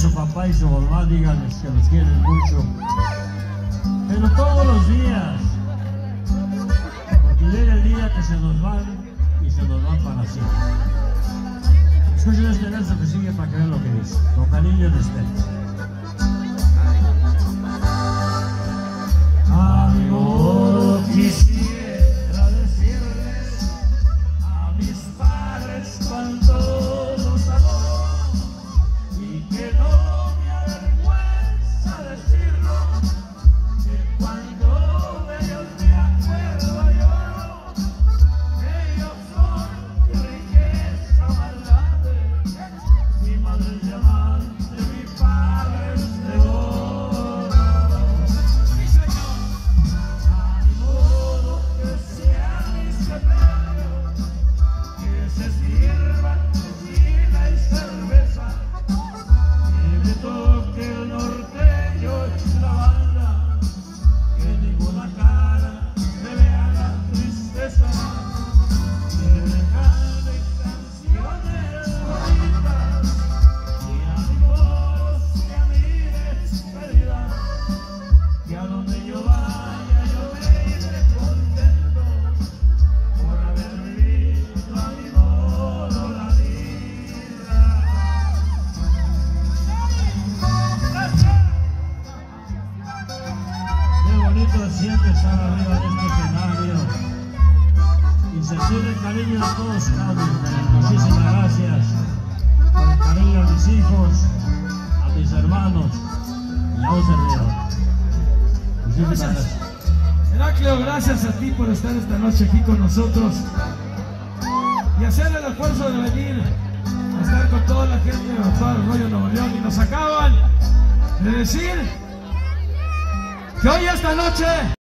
su papá y su mamá, díganles que los quieren mucho. Pero todos los días, porque llega el día que se nos van y se nos van para siempre. Escuchen este verso que sigue para que vean lo que dice, con cariño y respeto. Amigo, quisiera decirles a mis padres cuánto los amo y que no me avergüenza decirlo, que cuando de ellos me acuerdo lloro. Ellos son mi riqueza más grande, mi madre es diamante, mi padre es de oro. Sí, señor. A mi modo que sea mi sepelio, que se sirva tequila y cerveza, que me toque el norteño y la banda, que ninguna cara me vea la tristeza, que me cante canciones bonitas y a mi voz que a mi despedida, que a donde yo vaya yo me iré contento por haber vivido a mi modo la vida. Qué bonito se siente estar arriba de este escenario y sentir el cariño de todos ustedes. Muchísimas gracias por el cariño a mis hijos, a mis hermanos y a un servidor. Muchísimas gracias. Heraclio, gracias a ti por estar esta noche aquí con nosotros y hacer el esfuerzo de venir a estar con toda la gente de todo el rollo Nuevo León. Y nos acaban de decir que hoy esta noche